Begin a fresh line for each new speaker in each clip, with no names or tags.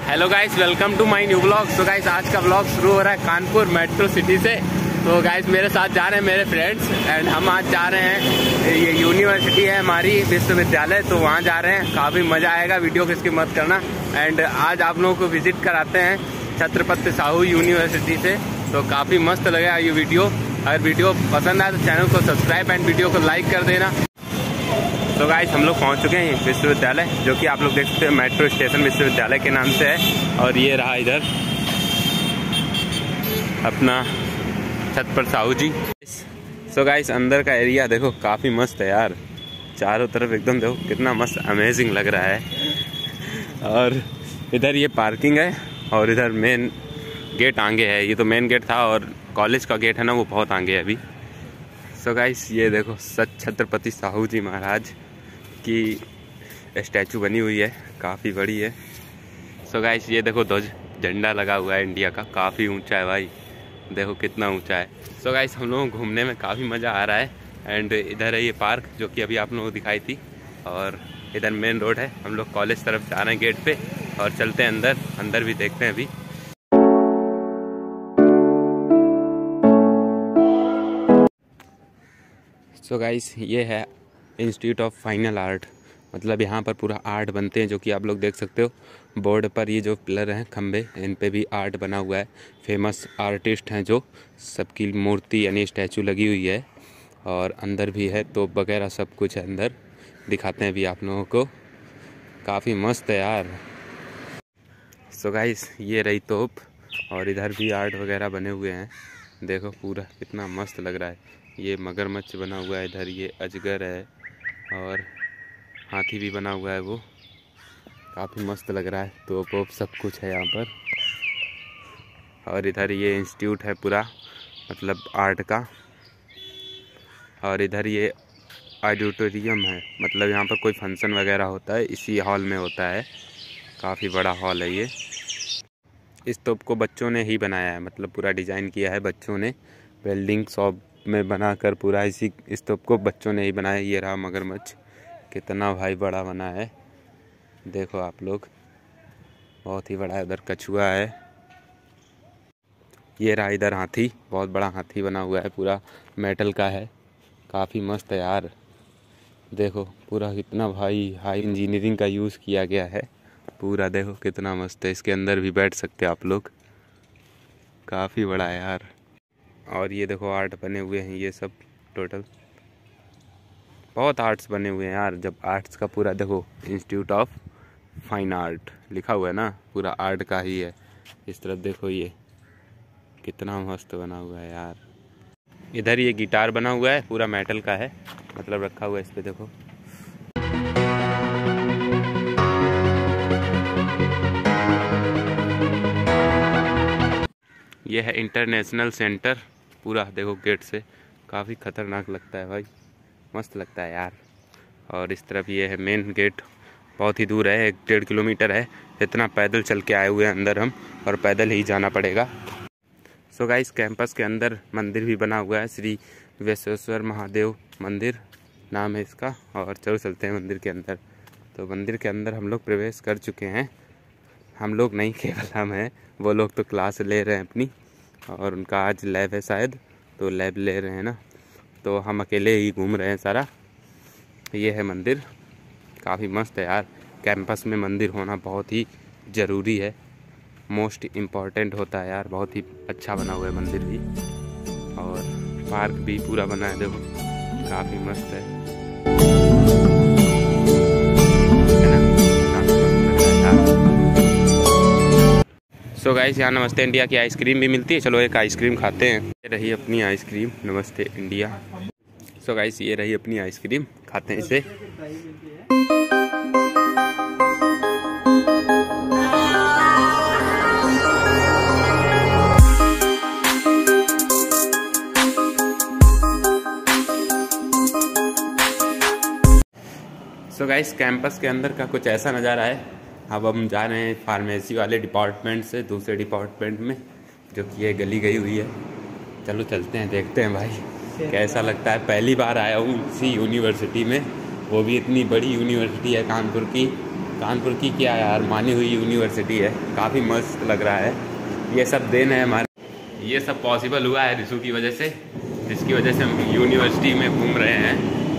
Hello guys, welcome to my new blog. तो guys आज का ब्लॉग शुरू हो रहा है कानपुर मेट्रो सिटी से। तो गाइस मेरे साथ जा रहे हैं मेरे फ्रेंड्स एंड हम आज जा रहे हैं, ये यूनिवर्सिटी है हमारी विश्वविद्यालय, तो वहाँ जा रहे हैं। काफ़ी मज़ा आएगा, वीडियो को इसकी मत करना। एंड आज आप लोगों को विजिट कराते हैं छत्रपति साहू यूनिवर्सिटी से, तो काफ़ी मस्त लगेगा ये वीडियो। अगर वीडियो पसंद आए तो चैनल को सब्सक्राइब एंड वीडियो को लाइक कर देना। तो गाइस हम लोग पहुंच चुके हैं विश्वविद्यालय, जो कि आप लोग देख सकते हैं मेट्रो स्टेशन विश्वविद्यालय के नाम से है। और ये रहा इधर अपना छत्रपति साहू जी। सो गाइस अंदर का एरिया देखो, काफ़ी मस्त है यार। चारों तरफ एकदम देखो कितना मस्त अमेजिंग लग रहा है। और इधर ये पार्किंग है और इधर मेन गेट आगे है। ये तो मेन गेट था और कॉलेज का गेट है ना, वो बहुत आगे है अभी। सो गाइस ये देखो छत्रपति साहू जी महाराज की स्टैचू बनी हुई है, काफ़ी बड़ी है। सो गाइस ये देखो ध्वज झंडा लगा हुआ है इंडिया का, काफ़ी ऊंचा है भाई, देखो कितना ऊंचा है। सो गाइस हम लोगों को घूमने में काफ़ी मज़ा आ रहा है। एंड इधर है ये पार्क, जो कि अभी आप लोगों को दिखाई थी। और इधर मेन रोड है, हम लोग कॉलेज तरफ जा रहे हैं गेट पे और चलते हैं अंदर। अंदर भी देखते हैं अभी। सो गाइस ये है इंस्टीट्यूट ऑफ फाइन आर्ट, मतलब यहाँ पर पूरा आर्ट बनते हैं, जो कि आप लोग देख सकते हो। बोर्ड पर ये जो पिलर हैं खंबे, इन पे भी आर्ट बना हुआ है। फेमस आर्टिस्ट हैं जो, सबकी मूर्ति यानी स्टैचू लगी हुई है। और अंदर भी है तोप वगैरह सब कुछ है अंदर, दिखाते हैं अभी आप लोगों को। काफ़ी मस्त है यार। सो गाइस ये रही तोप, और इधर भी आर्ट वगैरह बने हुए हैं, देखो पूरा कितना मस्त लग रहा है। ये मगरमच्छ बना हुआ है, इधर ये अजगर है और हाथी भी बना हुआ है, वो काफ़ी मस्त लग रहा है। तो सब कुछ है यहाँ पर। और इधर ये इंस्टीट्यूट है पूरा, मतलब आर्ट का। और इधर ये ऑडिटोरियम है, मतलब यहाँ पर कोई फंक्शन वगैरह होता है इसी हॉल में होता है। काफ़ी बड़ा हॉल है ये। इस तोप को बच्चों ने ही बनाया है, मतलब पूरा डिज़ाइन किया है बच्चों ने, वेल्डिंग शॉप में बनाकर पूरा इस तोप को बच्चों ने ही बनाया। ये रहा मगरमच्छ, कितना भाई बड़ा बना है, देखो आप लोग, बहुत ही बड़ा है। उधर कछुआ है, ये रहा इधर हाथी, बहुत बड़ा हाथी बना हुआ है, पूरा मेटल का है, काफ़ी मस्त है यार। देखो पूरा कितना भाई हाई इंजीनियरिंग का यूज़ किया गया है पूरा, देखो कितना मस्त है। इसके अंदर भी बैठ सकते हैं आप लोग, काफ़ी बड़ा है यार। और ये देखो आर्ट बने हुए हैं, ये सब टोटल बहुत आर्ट्स बने हुए हैं यार। जब आर्ट्स का पूरा देखो, इंस्टीट्यूट ऑफ फाइन आर्ट लिखा हुआ है ना, पूरा आर्ट का ही है। इस तरफ देखो ये कितना मस्त बना हुआ है यार। इधर ये गिटार बना हुआ है, पूरा मेटल का है, मतलब रखा हुआ है इस पे देखो। ये है इंटरनेशनल सेंटर, पूरा देखो गेट से, काफ़ी खतरनाक लगता है भाई, मस्त लगता है यार। और इस तरफ ये है मेन गेट, बहुत ही दूर है, 1-1.5 किलोमीटर है। इतना पैदल चल के आए हुए हैं अंदर हम, और पैदल ही जाना पड़ेगा। सो गाइस कैंपस के अंदर मंदिर भी बना हुआ है, श्री विश्वेश्वर महादेव मंदिर नाम है इसका। और चलो चलते हैं मंदिर के अंदर। तो मंदिर के अंदर हम लोग प्रवेश कर चुके हैं। हम लोग नहीं, केवल हम हैं, वो लोग तो क्लास ले रहे हैं अपनी, और उनका आज लैब है शायद, तो लैब ले रहे हैं ना, तो हम अकेले ही घूम रहे हैं सारा। ये है मंदिर, काफ़ी मस्त है यार। कैंपस में मंदिर होना बहुत ही ज़रूरी है, मोस्ट इम्पॉर्टेंट होता है यार। बहुत ही अच्छा बना हुआ है मंदिर भी, और पार्क भी पूरा बना है, देखो काफ़ी मस्त है सो गाइस यहाँ नमस्ते इंडिया की आइसक्रीम भी मिलती है, चलो एक आइसक्रीम खाते हैं। ये रही अपनी आइसक्रीम, नमस्ते इंडिया। सो गाइस ये रही अपनी आइसक्रीम, खाते हैं इसे। सो गाइस कैंपस के अंदर का कुछ ऐसा नज़ारा है। अब हम जा रहे हैं फार्मेसी वाले डिपार्टमेंट से दूसरे डिपार्टमेंट में, जो कि ये गली गई हुई है। चलो चलते हैं, देखते हैं भाई कैसा लगता है। पहली बार आया हूँ इसी यूनिवर्सिटी में, वो भी इतनी बड़ी यूनिवर्सिटी है कानपुर की, कानपुर की क्या यार मानी हुई यूनिवर्सिटी है, काफ़ी मस्त लग रहा है। ये सब देन है हमारे, ये सब पॉसिबल हुआ है रिशु की वजह से, जिसकी वजह से हम यूनिवर्सिटी में घूम रहे हैं।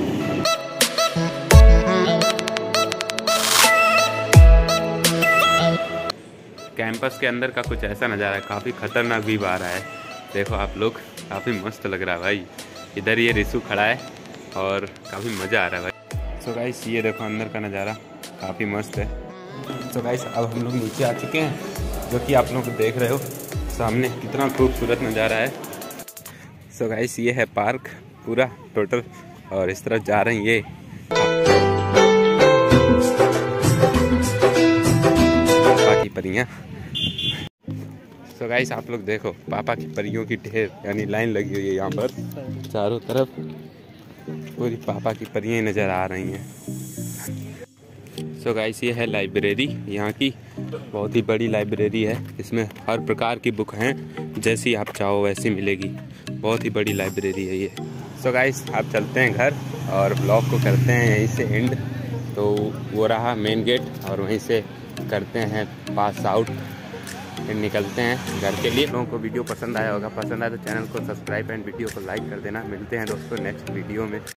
कैंपस के अंदर का कुछ ऐसा नज़ारा है, काफ़ी खतरनाक भी आ रहा है। देखो आप लोग, काफ़ी मस्त लग रहा है भाई। इधर ये रिशु खड़ा है और काफ़ी मज़ा आ रहा है भाई। सो गाइस ये देखो अंदर का नज़ारा काफ़ी मस्त है। सो गाइस अब हम लोग नीचे आ चुके हैं, जो कि आप लोग देख रहे हो सामने कितना खूबसूरत नज़ारा है। सो गाइस ये है पार्क पूरा टोटल, और इस तरफ जा रहे हैं ये पापा की परियां। सो गाइस आप लोग देखो पापा की परियों की ढेर यानी लाइन लगी हुई है यहाँ पर, चारों तरफ पूरी पापा की परियां नज़र आ रही हैं। सो गाइस ये है लाइब्रेरी, यहाँ की बहुत ही बड़ी लाइब्रेरी है। इसमें हर प्रकार की बुक हैं, जैसी आप चाहो वैसी मिलेगी। बहुत ही बड़ी लाइब्रेरी है ये। सो गाइस आप चलते हैं घर और ब्लॉग को करते हैं यहीं से एंड। तो वो रहा मेन गेट, और वहीं से करते हैं पास आउट, फिर निकलते हैं घर के लिए। लोगों को वीडियो पसंद आया होगा, पसंद आया तो चैनल को सब्सक्राइब एंड वीडियो को लाइक कर देना। मिलते हैं दोस्तों नेक्स्ट वीडियो में।